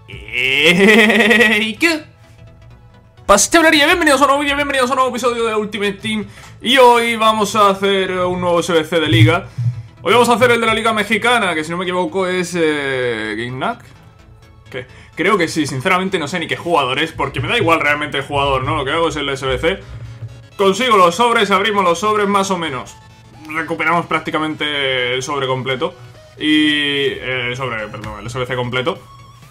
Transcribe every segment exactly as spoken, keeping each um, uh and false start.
¿Y qué? Pastelería, bienvenidos a un nuevo vídeo, bienvenidos a un nuevo episodio de Ultimate Team. Y hoy vamos a hacer un nuevo S B C de liga. Hoy vamos a hacer el de la liga mexicana, que si no me equivoco es... Eh, Gignac. ¿Qué? Creo que sí, sinceramente no sé ni qué jugador es, porque me da igual realmente el jugador, ¿no? Lo que hago es el S B C. Consigo los sobres, abrimos los sobres más o menos. Recuperamos prácticamente el sobre completo. Y... el sobre, perdón, el S B C completo.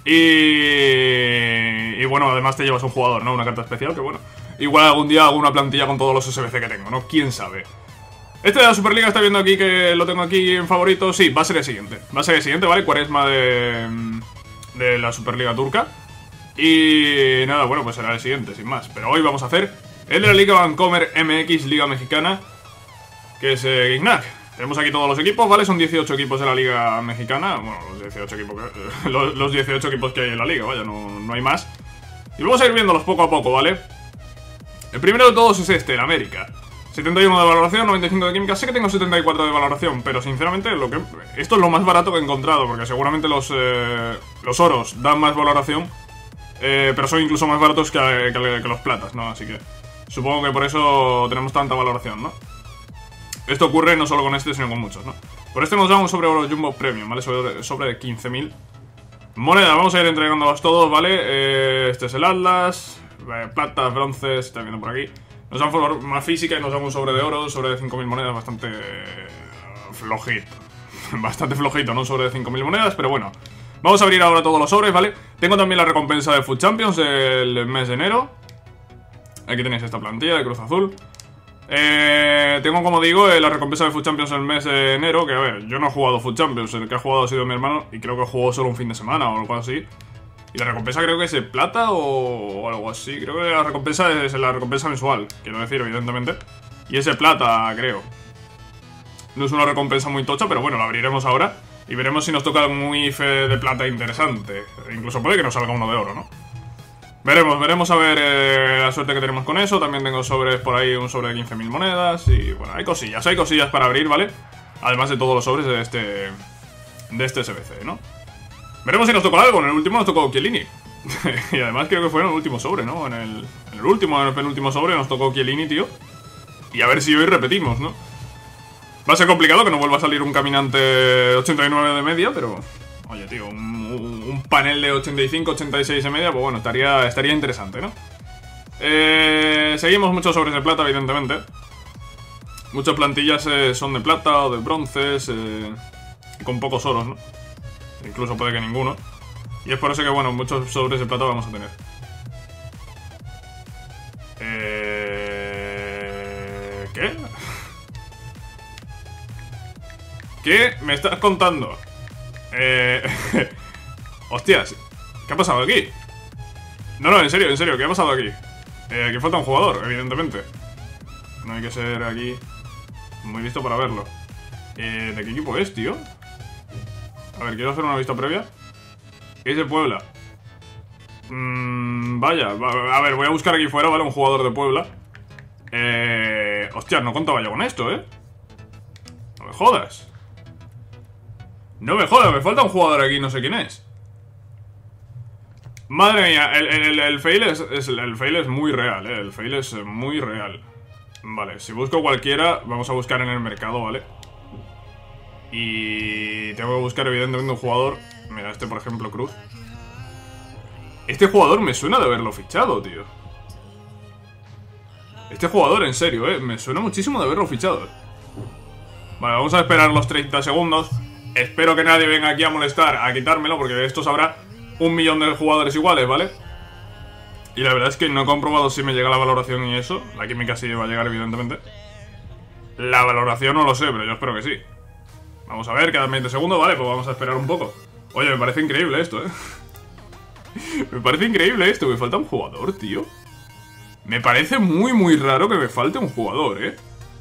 Y... y bueno, además te llevas un jugador, ¿no? Una carta especial, que bueno, igual algún día hago una plantilla con todos los S B C que tengo, ¿no? ¿Quién sabe? Este de la Superliga está viendo aquí que lo tengo aquí en favorito. Sí, va a ser el siguiente. Va a ser el siguiente, ¿vale? Quaresma de... de la Superliga turca. Y... nada, bueno, pues será el siguiente, sin más. Pero hoy vamos a hacer el de la Liga Vancomer M X, Liga Mexicana, que es eh, Gignac. Tenemos aquí todos los equipos, ¿vale? Son dieciocho equipos de la Liga Mexicana. Bueno, los dieciocho equipos que, los, los dieciocho equipos que hay en la Liga, vaya, no, no hay más. Y vamos a ir viéndolos poco a poco, ¿vale? El primero de todos es este, el América. setenta y uno de valoración, noventa y cinco de química. Sé que tengo setenta y cuatro de valoración, pero sinceramente lo que esto es lo más barato que he encontrado, porque seguramente los, eh, los oros dan más valoración, eh, pero son incluso más baratos que, que, que los platas, ¿no? Así que supongo que por eso tenemos tanta valoración, ¿no? Esto ocurre no solo con este, sino con muchos, ¿no? Por este nos da un sobre oro Jumbo Premium, ¿vale? Sobre, sobre de quince mil monedas. Vamos a ir entregándolos todos, ¿vale? Eh, este es el Atlas, eh, platas, bronces, está viendo por aquí. Nos dan forma física y nos dan un sobre de oro, sobre de cinco mil monedas, bastante eh, flojito. Bastante flojito, ¿no? Un sobre de cinco mil monedas, pero bueno. Vamos a abrir ahora todos los sobres, ¿vale? Tengo también la recompensa de Food Champions del mes de enero. Aquí tenéis esta plantilla de Cruz Azul. Eh, tengo, como digo, eh, la recompensa de Food Champions el mes de enero. Que a ver, yo no he jugado Food Champions, el que ha jugado ha sido mi hermano. Y creo que jugó solo un fin de semana o algo así. Y la recompensa creo que es de plata o, o algo así. Creo que la recompensa es la recompensa mensual, quiero decir, evidentemente. Y es de plata, creo. No es una recompensa muy tocha, pero bueno, la abriremos ahora. Y veremos si nos toca un I F E de plata interesante. Incluso puede que nos salga uno de oro, ¿no? Veremos, veremos a ver eh, la suerte que tenemos con eso. También tengo sobres por ahí, un sobre de quince mil monedas. Y bueno, hay cosillas, hay cosillas para abrir, ¿vale? Además de todos los sobres de este de este S B C, ¿no? Veremos si nos tocó algo. En el último nos tocó Chiellini. Y además creo que fue en el último sobre, ¿no? En el, en el último, en el penúltimo sobre nos tocó Chiellini, tío. Y a ver si hoy repetimos, ¿no? Va a ser complicado que no vuelva a salir un caminante ochenta y nueve de media, pero... oye, tío, un, un panel de ochenta y cinco, ochenta y seis de media, pues bueno, estaría, estaría interesante, ¿no? Eh, seguimos muchos sobres de plata, evidentemente. Muchas plantillas eh, son de plata o de bronces, eh, con pocos oros, ¿no? Incluso puede que ninguno. Y es por eso que, bueno, muchos sobres de plata vamos a tener. Eh... ¿Qué? ¿Qué me estás contando? Eh... Hostias, ¿qué ha pasado aquí? No, no, en serio, en serio, ¿qué ha pasado aquí? Eh, aquí falta un jugador, evidentemente. No hay que ser aquí muy listo para verlo. Eh, ¿de qué equipo es, tío? A ver, quiero hacer una vista previa. Es de Puebla. Mmm, vaya, a ver, voy a buscar aquí fuera, ¿vale? Un jugador de Puebla. Eh... Hostias, no contaba yo con esto, ¿eh? No me jodas. No me jodas, me falta un jugador aquí, no sé quién es. Madre mía, el, el, el fail es, es, el fail es muy real, ¿eh? El fail es muy real. Vale, si busco cualquiera, vamos a buscar en el mercado, ¿vale? Y tengo que buscar evidentemente un jugador. Mira, este por ejemplo, Cruz. Este jugador me suena de haberlo fichado, tío. Este jugador, en serio, ¿eh? Me suena muchísimo de haberlo fichado. Vale, vamos a esperar los treinta segundos. Espero que nadie venga aquí a molestar, a quitármelo, porque de estos habrá un millón de jugadores iguales, ¿vale? Y la verdad es que no he comprobado si me llega la valoración y eso. La química sí va a llegar, evidentemente. La valoración no lo sé, pero yo espero que sí. Vamos a ver, quedan veinte segundos, vale, pues vamos a esperar un poco. Oye, me parece increíble esto, ¿eh? Me parece increíble esto, me falta un jugador, tío. Me parece muy, muy raro que me falte un jugador, ¿eh?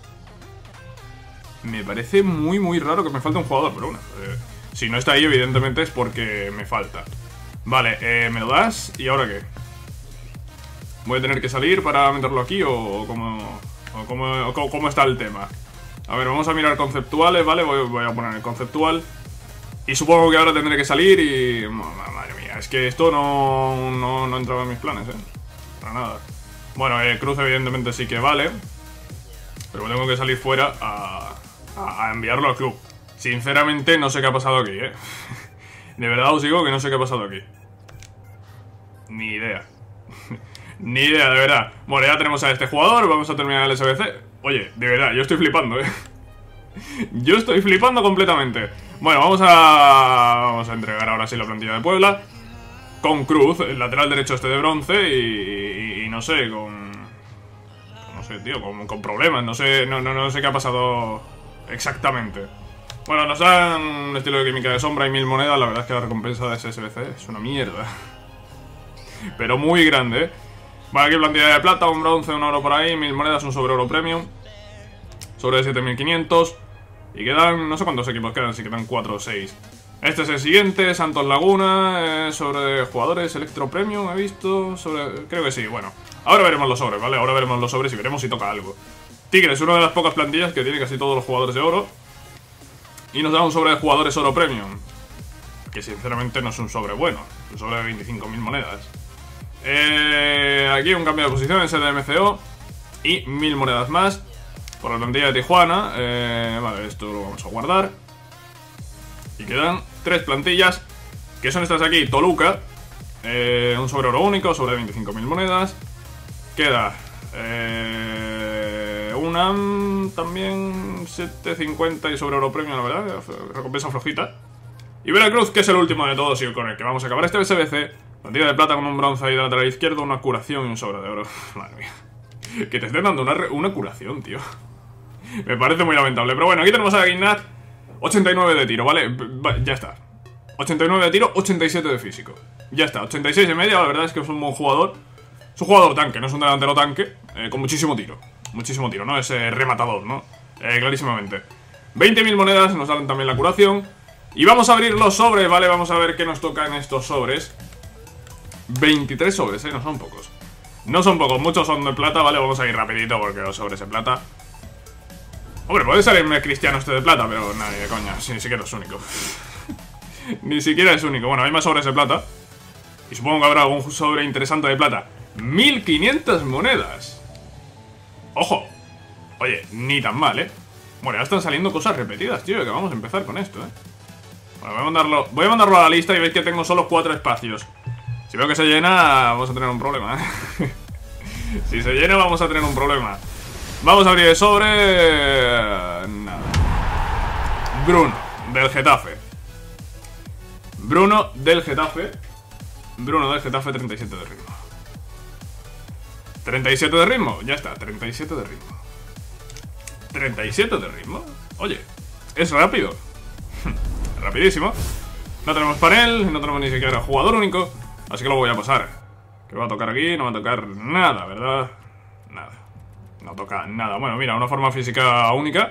Me parece muy, muy raro que me falte un jugador, pero bueno, eh, si no está ahí, evidentemente es porque me falta. Vale, eh, ¿me lo das? ¿Y ahora qué? ¿Voy a tener que salir para meterlo aquí o cómo, o cómo, o cómo está el tema? A ver, vamos a mirar conceptuales, ¿vale? Voy, voy a poner el conceptual. Y supongo que ahora tendré que salir y... madre mía. es que esto no, no, no entraba en mis planes, eh. Para nada. Bueno, eh, Cruz evidentemente sí que vale. Pero tengo que salir fuera a, a, a enviarlo al club. Sinceramente no sé qué ha pasado aquí, eh. De verdad os digo que no sé qué ha pasado aquí. Ni idea. Ni idea, de verdad. Bueno, ya tenemos a este jugador, vamos a terminar el S B C. Oye, de verdad, yo estoy flipando, eh. Yo estoy flipando completamente. Bueno, vamos a... Vamos a entregar ahora sí la plantilla de Puebla. Con Cruz, el lateral derecho este de bronce. Y, y, y no sé, con... No sé, tío, con, con problemas. No sé, no, no, no sé qué ha pasado exactamente. Bueno, nos dan un estilo de química de sombra y mil monedas. La verdad es que la recompensa de ese S B C es una mierda. Pero muy grande, ¿eh? Vale, aquí plantilla de plata, un bronce, un oro por ahí, mil monedas, un sobre oro premium. Sobre de siete mil quinientos. Y quedan, no sé cuántos equipos quedan, si quedan cuatro o seis. Este es el siguiente, Santos Laguna, eh, sobre jugadores, Electro Premium, he visto, sobre... Creo que sí, bueno. Ahora veremos los sobres, ¿vale? Ahora veremos los sobres y veremos si toca algo. Tigres, una de las pocas plantillas que tiene casi todos los jugadores de oro. Y nos da un sobre de jugadores oro premium. Que sinceramente no es un sobre bueno. Es un sobre de veinticinco mil monedas. Eh, aquí un cambio de posición, es el de M C O. Y mil monedas más. Por la plantilla de Tijuana. eh, Vale, esto lo vamos a guardar. Y quedan tres plantillas. Que son estas de aquí, Toluca. eh, Un sobre oro único, sobre de veinticinco mil monedas. Queda eh, una también setecientos cincuenta y sobre oro premium, la verdad. Recompensa flojita. Y Veracruz, que es el último de todos y con el que vamos a acabar este S B C. Plantilla de plata con un bronce ahí de lateral izquierdo, una curación y un sobre de oro. Madre mía. Que te estén dando una, una curación, tío. Me parece muy lamentable. Pero bueno, aquí tenemos a Guinnat. ochenta y nueve de tiro, ¿vale? Ya está. ochenta y nueve de tiro, ochenta y siete de físico. Ya está, ochenta y seis de media, la verdad es que es un buen jugador. Es un jugador tanque, no es un delantero tanque. eh, Con muchísimo tiro. Muchísimo tiro, ¿no? Es eh, rematador, ¿no? Eh, clarísimamente. veinte mil monedas, nos dan también la curación. Y vamos a abrir los sobres, ¿vale? Vamos a ver qué nos toca en estos sobres. veintitrés sobres, ¿eh? No son pocos. No son pocos, muchos son de plata, ¿vale? Vamos a ir rapidito porque los sobres de plata... Hombre, puede salirme Cristiano este de plata, pero nadie de coña, si ni siquiera es único. Ni siquiera es único. Bueno, hay más sobres de plata. Y supongo que habrá algún sobre interesante de plata. mil quinientas monedas. Ojo. Oye, ni tan mal, ¿eh? Bueno, ya están saliendo cosas repetidas, tío, que vamos a empezar con esto, ¿eh? Bueno, voy a mandarlo, voy a mandarlo a la lista y veis que tengo solo cuatro espacios. Si veo que se llena, vamos a tener un problema, ¿eh? Si se llena, vamos a tener un problema. Vamos a abrir el sobre... Nada. Bruno, del Getafe. Bruno, del Getafe. Bruno, del Getafe, treinta y siete de ritmo. treinta y siete de ritmo, ya está, treinta y siete de ritmo. treinta y siete de ritmo. Oye, es rápido. Rapidísimo. No tenemos panel, no tenemos ni siquiera jugador único. Así que lo voy a pasar. ¿Qué va a tocar aquí? No va a tocar nada, ¿verdad? Nada. No toca nada. Bueno, mira, una forma física única.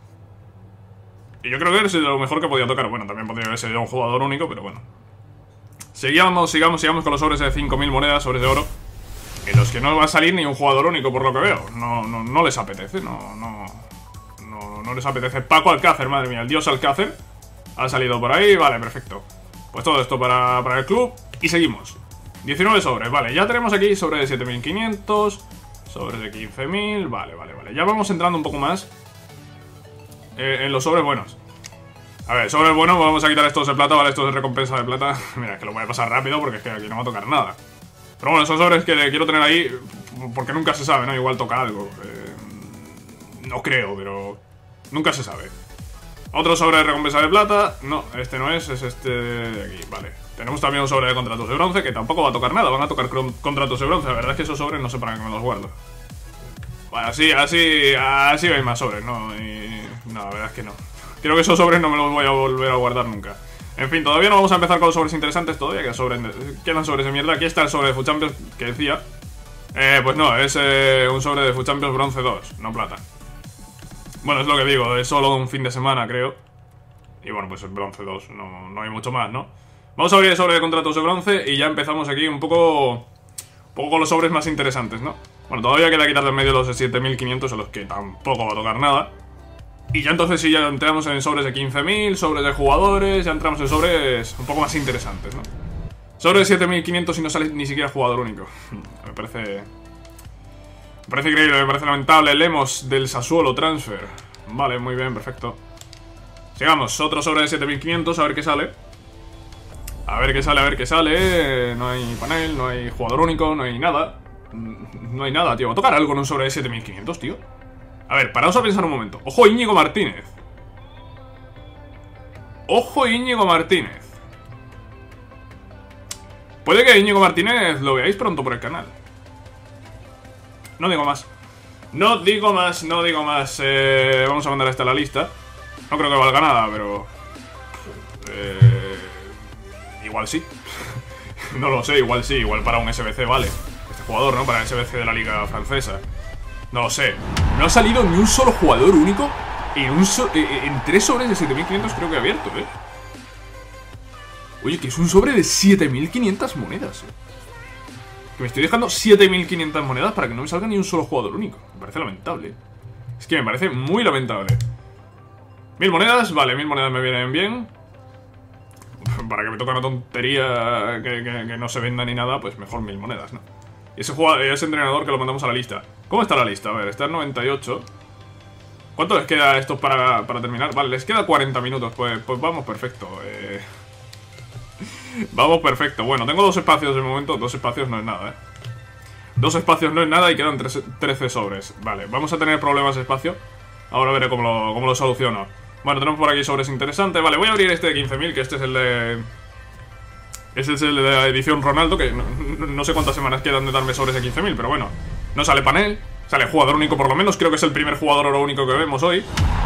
Y yo creo que es lo mejor que podía tocar. Bueno, también podría haber sido un jugador único, pero bueno. Sigamos, sigamos, sigamos con los sobres de cinco mil monedas, sobres de oro. En los que no va a salir ni un jugador único, por lo que veo. No, no, no les apetece, no, no, no, no les apetece. Paco Alcácer, madre mía, el dios Alcácer. Ha salido por ahí, vale, perfecto. Pues todo esto para, para el club. Y seguimos. diecinueve sobres, vale, ya tenemos aquí sobres de siete mil quinientos. Sobres de quince mil, vale, vale, vale. Ya vamos entrando un poco más eh, en los sobres buenos. A ver, sobres buenos, vamos a quitar estos de plata, vale, estos de recompensa de plata. Mira, que lo voy a pasar rápido porque es que aquí no va a tocar nada. Pero bueno, esos sobres que quiero tener ahí porque nunca se sabe, ¿no? Igual toca algo. Eh, no creo, pero nunca se sabe. Otro sobre de recompensa de plata. No, este no es, es este de aquí, vale. Tenemos también un sobre de contratos de bronce que tampoco va a tocar nada, van a tocar contratos de bronce. La verdad es que esos sobres no sé para qué me los guardo. Bueno, así, así, así hay más sobres, ¿no? Y no, la verdad es que no. Creo que esos sobres no me los voy a volver a guardar nunca. En fin, todavía no vamos a empezar con los sobres interesantes todavía, que sobres, quedan sobres de mierda. Aquí está el sobre de Food Champions que decía. Eh, pues no, es eh, un sobre de Food Champions bronce dos, no plata. Bueno, es lo que digo, es solo un fin de semana, creo. Y bueno, pues el bronce dos, no, no hay mucho más, ¿no? Vamos a abrir el sobre de contratos de bronce y ya empezamos aquí un poco, un poco con los sobres más interesantes, ¿no? Bueno, todavía queda quitar de en medio los de siete mil quinientos, a los que tampoco va a tocar nada. Y ya entonces sí, ya entramos en sobres de quince mil, sobres de jugadores, ya entramos en sobres un poco más interesantes, ¿no? Sobre siete mil quinientos y no sale ni siquiera jugador único. Me parece... Me parece increíble, me parece lamentable. Lemos del Sassuolo Transfer. Vale, muy bien, perfecto. Sigamos, otro sobre de siete mil quinientos, a ver qué sale. A ver qué sale, a ver qué sale. No hay panel, no hay jugador único, no hay nada. No hay nada, tío. Va a tocar algo en un sobre de siete mil quinientos, tío. A ver, paraos a pensar un momento. Ojo Íñigo Martínez. Ojo Íñigo Martínez. Puede que Íñigo Martínez lo veáis pronto por el canal. No digo más. No digo más, no digo más. Eh, vamos a mandar esta a la lista. No creo que valga nada, pero... Eh, igual sí. No lo sé, igual sí. Igual para un S B C vale. Este jugador, ¿no? Para el S B C de la liga francesa. No lo sé. No ha salido ni un solo jugador único en, un so en tres sobres de siete mil quinientos creo que he abierto, ¿eh? Oye, que es un sobre de siete mil quinientas monedas, ¿eh? Que me estoy dejando siete mil quinientas monedas para que no me salga ni un solo jugador único. Me parece lamentable. Es que me parece muy lamentable. Mil monedas, vale, mil monedas me vienen bien. Para que me toque una tontería que, que, que no se venda ni nada, pues mejor mil monedas, ¿no? Y ese, jugador, ese entrenador que lo mandamos a la lista. ¿Cómo está la lista? A ver, está en noventa y ocho. ¿Cuánto les queda a estos para, para terminar? Vale, les queda cuarenta minutos. Pues, pues vamos perfecto. Eh... Vamos perfecto. Bueno, tengo dos espacios de momento. Dos espacios no es nada, ¿eh? Dos espacios no es nada y quedan trece sobres. Vale, vamos a tener problemas de espacio. Ahora veré cómo lo, cómo lo soluciono. Bueno, tenemos por aquí sobres interesantes. Vale, voy a abrir este de quince mil, que este es el de... Este es el de la edición Ronaldo, que no, no sé cuántas semanas quedan de darme sobres de quince mil, pero bueno. No sale panel, sale jugador único por lo menos. Creo que es el primer jugador oro único que vemos hoy.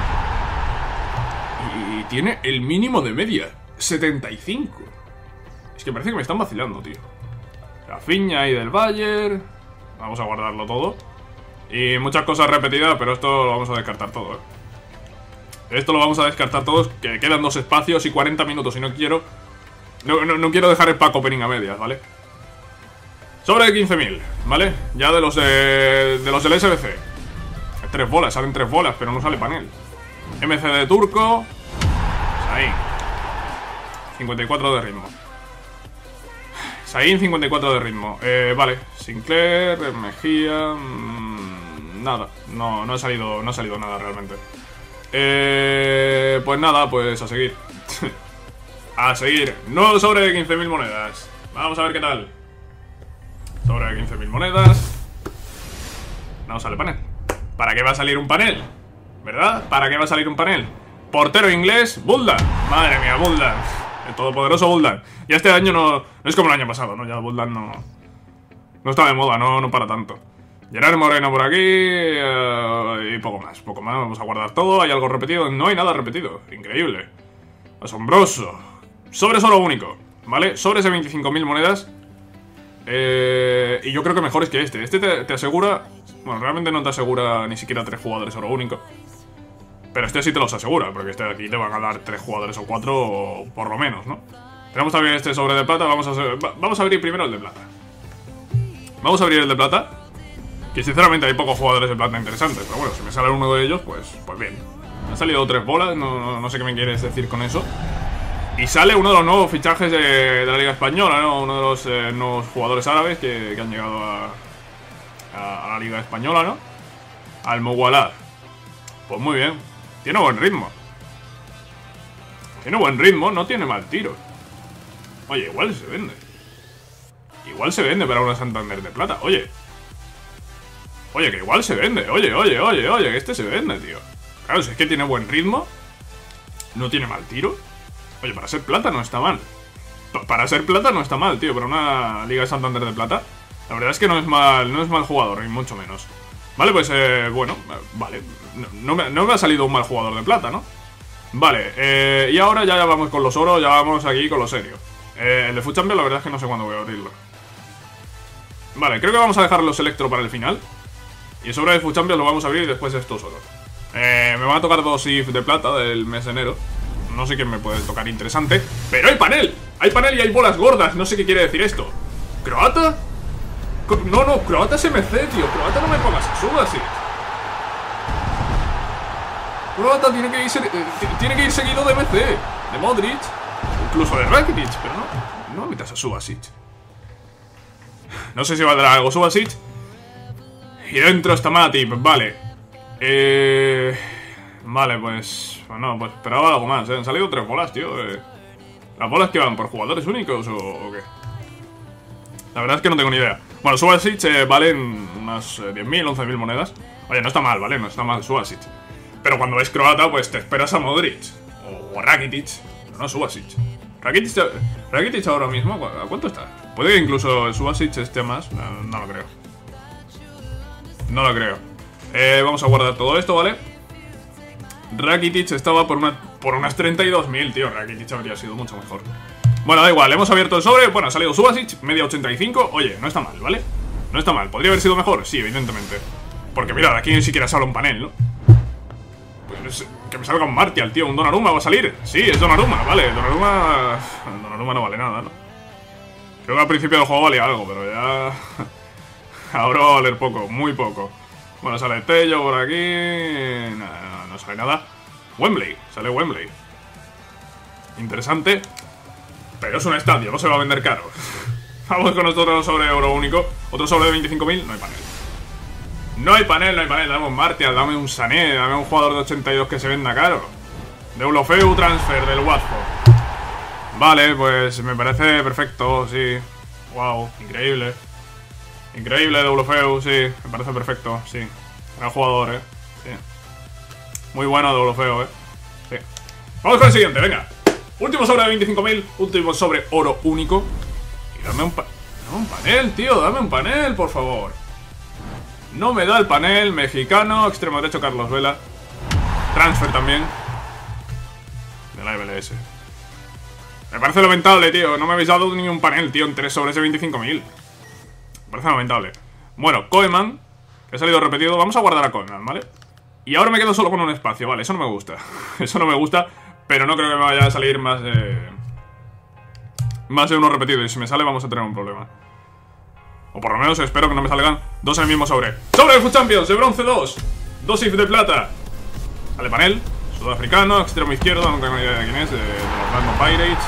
Y tiene el mínimo de media, setenta y cinco. Es que parece que me están vacilando, tío. Rafinha y del Bayern. Vamos a guardarlo todo. Y muchas cosas repetidas, pero esto lo vamos a descartar todo, ¿eh? Esto lo vamos a descartar todos, que quedan dos espacios y cuarenta minutos y no quiero... No, no, no quiero dejar el pack opening a medias, ¿vale? Sobre de quince mil, ¿vale? Ya de los de, de los del S B C. Tres bolas, salen tres bolas, pero no sale panel. M C de turco. Ahí. cincuenta y cuatro de ritmo. Sain, cincuenta y cuatro de ritmo. Eh, vale. Sinclair, Mejía... Mmm, nada. No, no ha salido, no ha salido nada realmente. Eh, pues nada, pues a seguir. A seguir. Nuevo sobre de quince mil monedas. Vamos a ver qué tal. Sobre de quince mil monedas. No sale panel. ¿Para qué va a salir un panel? ¿Verdad? ¿Para qué va a salir un panel? Portero inglés, Buldan. Madre mía, Buldan. El todopoderoso Buldan. Ya este año no, no es como el año pasado, ¿no? Ya Buldan no... No está de moda, no, no para tanto. Gerard Moreno por aquí uh, y poco más, poco más. Vamos a guardar todo. ¿Hay algo repetido? No hay nada repetido. Increíble. Asombroso. Sobre solo único, ¿vale? Sobres de veinticinco mil monedas. Eh, y yo creo que mejor es que este. Este te, te asegura... Bueno, realmente no te asegura ni siquiera tres jugadores oro único. Pero este sí te los asegura, porque este de aquí te van a dar tres jugadores o cuatro, o por lo menos, ¿no? Tenemos también este sobre de plata. Vamos a, vamos a abrir primero el de plata. Vamos a abrir el de plata. Que sinceramente hay pocos jugadores de plata interesantes. Pero bueno, si me sale uno de ellos, pues, pues bien. Me han salido tres bolas, no, no, no sé qué me quieres decir con eso. Y sale uno de los nuevos fichajes de, de la Liga Española, ¿no? Uno de los eh, nuevos jugadores árabes que, que han llegado a, a, a la Liga Española, ¿no? Al Muwalad. Pues muy bien. Tiene buen ritmo. Tiene buen ritmo, no tiene mal tiro. Oye, igual se vende. Igual se vende para una Santander de plata. Oye. Oye, que igual se vende. Oye, oye, oye, oye, que este se vende, tío. Claro, si es que tiene buen ritmo. No tiene mal tiro. Oye, para ser plata no está mal. Pa para ser plata no está mal, tío. Para una Liga de Santander de plata. La verdad es que no es mal, no es mal jugador, ni mucho menos. Vale, pues, eh, bueno, vale. No, no, me, no me ha salido un mal jugador de plata, ¿no? Vale, eh, y ahora ya vamos con los oros, ya vamos aquí con lo serio. Eh, el de Food Champions, la verdad es que no sé cuándo voy a abrirlo. Vale, creo que vamos a dejar los Electro para el final. Y el sobre de Food Champions lo vamos a abrir después de estos oros. Eh, me van a tocar dos I F de plata del mes de enero. No sé quién me puede tocar interesante. ¡Pero hay panel! ¡Hay panel y hay bolas gordas! No sé qué quiere decir esto. ¿Croata? No, no, Croata es M C, tío. Croata no me pongas a sub así. Croata tiene que ir, tiene que ir seguido de M C. De Modric. incluso de Rakitic, pero no, no metas a Subasic. No sé si valdrá algo Subasic. Y dentro está Matip, vale. Eh... Vale, pues... Bueno, pues esperaba algo más, ¿eh? Han salido tres bolas, tío. Eh... ¿Las bolas que van por jugadores únicos o, o qué? La verdad es que no tengo ni idea. Bueno, Subasic eh, valen unas eh, diez mil, once mil monedas. Oye, no está mal, ¿vale? No está mal Subasic. Pero cuando es croata, pues te esperas a Modric. O, o Rakitic. Pero no Subasic. Rakitic, Rakitic ahora mismo, ¿a cuánto está? Puede que incluso Subasic esté más. No, no lo creo. No lo creo. Eh, vamos a guardar todo esto, ¿vale? Rakitic estaba por, una, por unas treinta y dos mil, tío. Rakitic habría sido mucho mejor. Bueno, da igual, hemos abierto el sobre. Bueno, ha salido Subasic, media ochenta y cinco. Oye, no está mal, ¿vale? No está mal, ¿podría haber sido mejor? Sí, evidentemente. Porque mira, aquí ni siquiera sale un panel, ¿no? Pues que me salga un Martial, tío. Un Donnarumma va a salir. Sí, es Donnarumma, vale. Donnarumma... Donnarumma no vale nada, ¿no? Creo que al principio del juego valía algo, pero ya... Ahora va a valer poco, muy poco. Bueno, sale Tello por aquí... No, no, no sale nada. Wembley, sale Wembley. Interesante. Pero es un estadio, no se va a vender caro. Vamos con otro sobre oro único. Otro sobre de veinticinco mil, no hay panel. No hay panel, no hay panel. Dame un Martial, dame un Sané, dame un jugador de ochenta y dos que se venda caro. Deulofeu transfer del Watford. Vale, pues me parece perfecto, sí. Wow, increíble. Increíble Deulofeu, sí, me parece perfecto, sí. Gran jugador, eh. Sí. Muy bueno Deulofeu, eh. Sí. Vamos con el siguiente, venga. Último sobre de veinticinco mil, último sobre oro único. Y dame un, pa dame un panel, tío, dame un panel, por favor. No me da el panel, mexicano, extremo derecho Carlos Vela. Transfer también. De la M L S. Me parece lamentable, tío, no me habéis dado ni un panel, tío, en tres sobres de veinticinco mil. Me parece lamentable. Bueno, Koeman, que ha salido repetido. Vamos a guardar a Koeman, ¿vale? Y ahora me quedo solo con un espacio, vale, eso no me gusta. Eso no me gusta. Pero no creo que me vaya a salir más de... Más de uno repetido. Y si me sale vamos a tener un problema. O por lo menos espero que no me salgan dos en el mismo sobre. ¡Sobre de Food Champions! De bronce dos. Dos if de plata. Sale panel. Sudafricano, extremo izquierdo. No tengo ni idea de quién es. De, de los Orlando Pirates.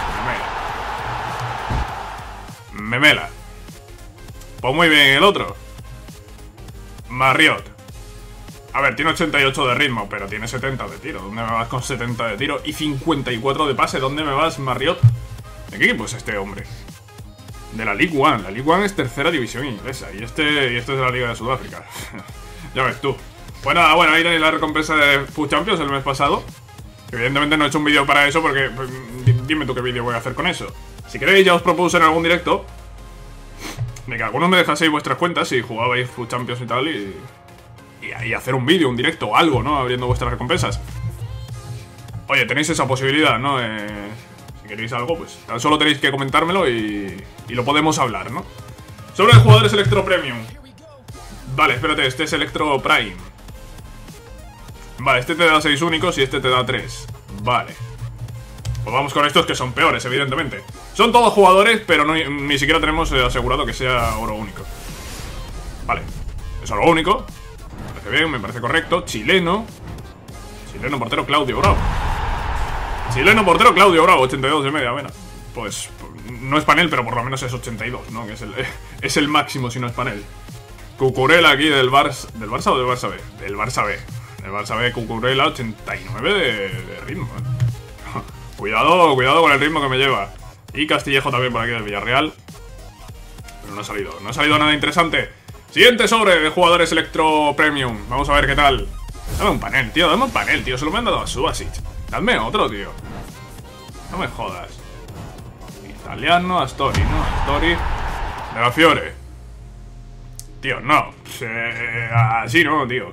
Memela. Memela. Pues muy bien el otro. Marriott. A ver, tiene ochenta y ocho de ritmo, pero tiene setenta de tiro. ¿Dónde me vas con setenta de tiro? Y cincuenta y cuatro de pase. ¿Dónde me vas, Marriott? ¿De qué equipo es este hombre? De la League One. La League One es tercera división inglesa. Y este, y este es de la Liga de Sudáfrica. Ya ves tú. Pues nada, bueno, ahí tenéis la recompensa de Food Champions el mes pasado. Evidentemente no he hecho un vídeo para eso porque... Pues, dime tú qué vídeo voy a hacer con eso. Si queréis, ya os propuse en algún directo de que algunos me dejaseis vuestras cuentas si jugabais Food Champions y tal y... Y hacer un vídeo, un directo o algo, ¿no? Abriendo vuestras recompensas. Oye, tenéis esa posibilidad, ¿no? Eh, si queréis algo, pues tan solo tenéis que comentármelo y, y lo podemos hablar, ¿no? Sobre jugadores Electro Premium. Vale, espérate, este es Electro Prime. Vale, este te da seis únicos y este te da tres. Vale. Pues vamos con estos que son peores, evidentemente. Son todos jugadores, pero no, ni siquiera tenemos asegurado que sea oro único. Vale, es oro único. Me parece bien, me parece correcto. Chileno. Chileno portero Claudio Bravo. Chileno portero Claudio Bravo, ochenta y dos de media, bueno. Pues no es panel, pero por lo menos es ochenta y dos, ¿no? Que es el, es el máximo si no es panel. Cucurella aquí del Barça. ¿Del Barça o del Barça B? Del Barça B. Del Barça B, Cucurella, ochenta y nueve de, de ritmo, ¿eh? Cuidado, cuidado con el ritmo que me lleva. Y Castillejo también por aquí del Villarreal. Pero no ha salido, no ha salido nada interesante. Siguiente sobre de jugadores Electro Premium. Vamos a ver qué tal. Dame un panel, tío, dame un panel, tío. Se lo me han dado a Subasic. Dadme otro, tío. No me jodas. Italiano, Astori, ¿no? Astori. De la Fiore. Tío, no. Eh, así no, tío.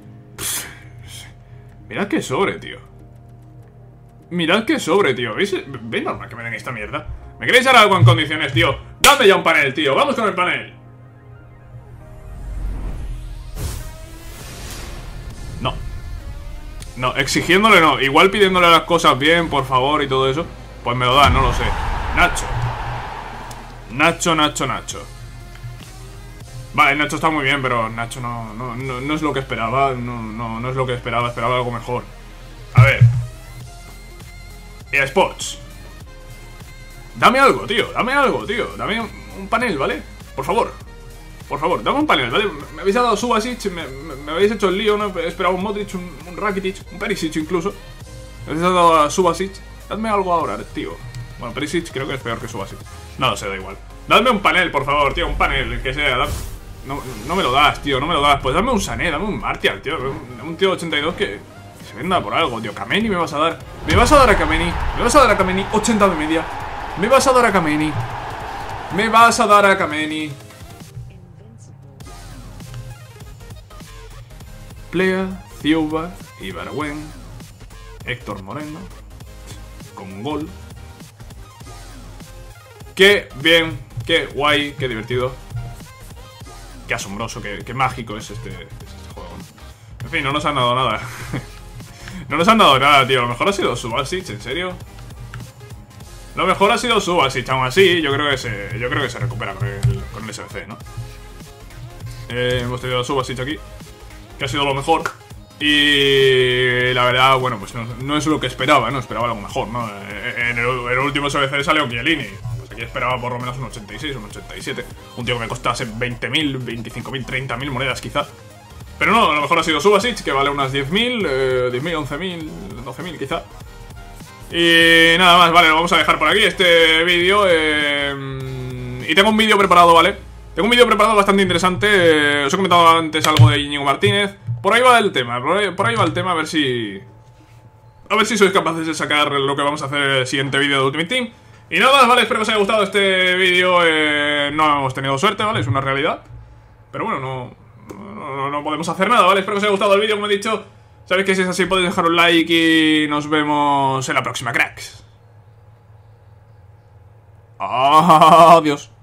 Mirad qué sobre, tío. Mirad qué sobre, tío. ¿Veis? ¿Veis normal que me den esta mierda? ¿Me queréis dar algo en condiciones, tío? Dame ya un panel, tío. Vamos con el panel. No. No, exigiéndole no. Igual pidiéndole las cosas bien, por favor, y todo eso. Pues me lo da, no lo sé. Nacho. Nacho, Nacho, Nacho. Vale, Nacho está muy bien, pero Nacho no, no, no, no es lo que esperaba. No, no, no es lo que esperaba. Esperaba algo mejor. A ver. eSports. Dame algo, tío, dame algo, tío. Dame un, un panel, ¿vale? Por favor. Por favor, dame un panel, ¿vale? Me habéis dado Subasic, me, me, me habéis hecho el lío, ¿no? He esperado un Modric, un, un Rakitic, un Perisic incluso. Me habéis dado a Subasic. Dadme algo ahora, tío. Bueno, Perisic creo que es peor que Subasic. No lo sé, da igual. Dadme un panel, por favor, tío, un panel, que sea. Da... No, no me lo das, tío, no me lo das. Pues dame un Sané, dame un Martial, tío. Un, un tío de ochenta y dos que se venda por algo, tío. Kameni me vas a dar. Me vas a dar a Kameni. Me vas a dar a Kameni. ochenta de media. Me vas a dar a Kameni. Me vas a dar a Kameni. Plea, Ciuba, Ibargüen, Héctor Moreno, con gol. Qué bien, qué guay, qué divertido, qué asombroso, qué, qué mágico es este, es este juego. En fin, no nos han dado nada. No nos han dado nada, tío. Lo mejor ha sido Subasic, ¿en serio? Lo mejor ha sido Subasic, aún así, yo creo que se, yo creo que se recupera con el, con el S B C, ¿no? Eh, hemos tenido a Subasic aquí, que ha sido lo mejor. Y la verdad, bueno, pues no, no es lo que esperaba, ¿no? Esperaba algo mejor, ¿no? En el, en el último S B C salió Chiellini. Pues aquí esperaba por lo menos un ochenta y seis, un ochenta y siete. Un tío que me costase veinte mil, veinticinco mil, treinta mil monedas quizá. Pero no, a lo mejor ha sido Subasic, que vale unas diez mil, eh, diez mil, once mil, doce mil quizá. Y nada más, vale, lo vamos a dejar por aquí este vídeo. eh, Y tengo un vídeo preparado, ¿vale? Tengo un vídeo preparado bastante interesante. eh, Os he comentado antes algo de Íñigo Martínez. Por ahí va el tema, por ahí, por ahí va el tema, a ver si... A ver si sois capaces de sacar lo que vamos a hacer en el siguiente vídeo de Ultimate Team. Y nada más, ¿vale? Espero que os haya gustado este vídeo. eh, No hemos tenido suerte, ¿vale? Es una realidad. Pero bueno, no, no, no podemos hacer nada, ¿vale? Espero que os haya gustado el vídeo, como he dicho. Sabéis que si es así podéis dejar un like y nos vemos en la próxima, cracks. Adiós.